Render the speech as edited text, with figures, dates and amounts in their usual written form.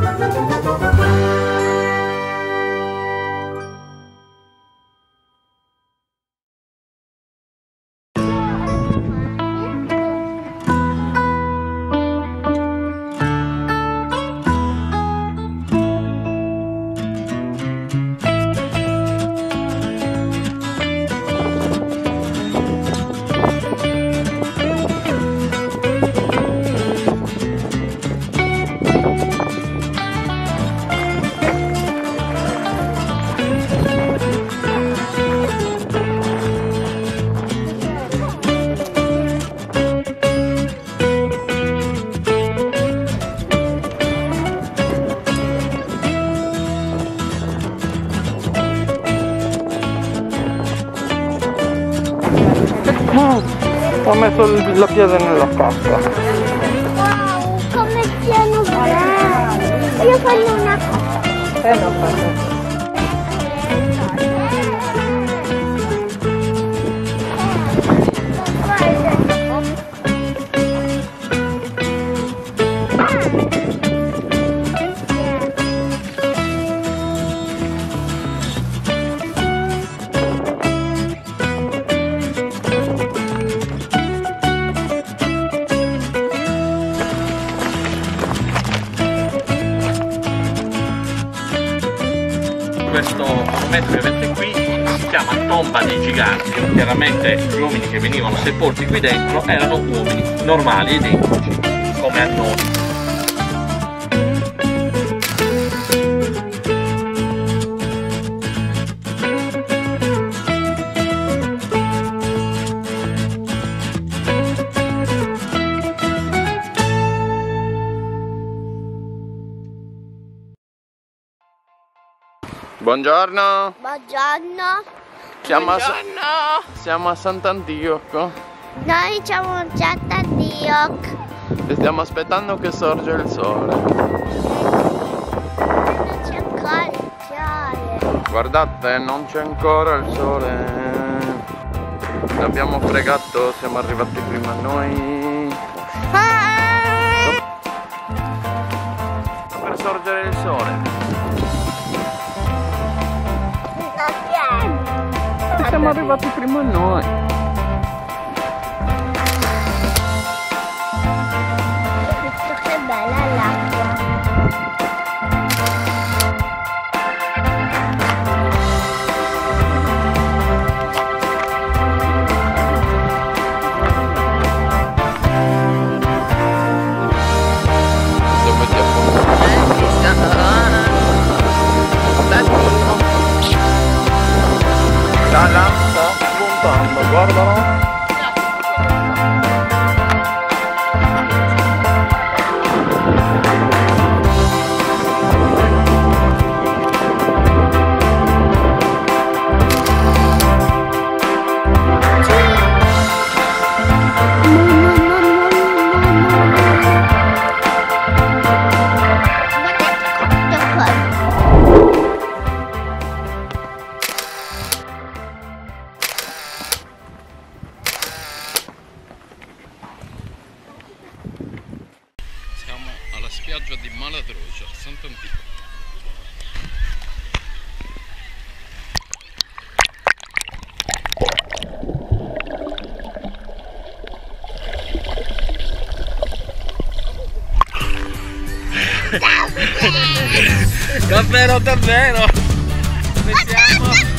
Ho messo la piede nella cassa. Wow, come siano belli! Voglio fargli una cosa. Non farlo. Questo monumento che vedete qui si chiama Tomba dei Giganti. Chiaramente gli uomini che venivano sepolti qui dentro erano uomini normali, identici come a noi. Buongiorno. Buongiorno. Siamo a Sant'Antioco. Noi siamo già a Dioc. E stiamo aspettando che sorge il sole. Non c'è ancora il sole. Guardate, non c'è ancora il sole. L'abbiamo fregato, siamo arrivati prima noi. Per sorgere il sole. Siamo arrivati prima noi. Che bella l'acqua. Dove ti là, sta spuntando, guardalo. Siamo alla spiaggia di Maladroja, Sant'Antioco. Davvero, davvero! Come siamo?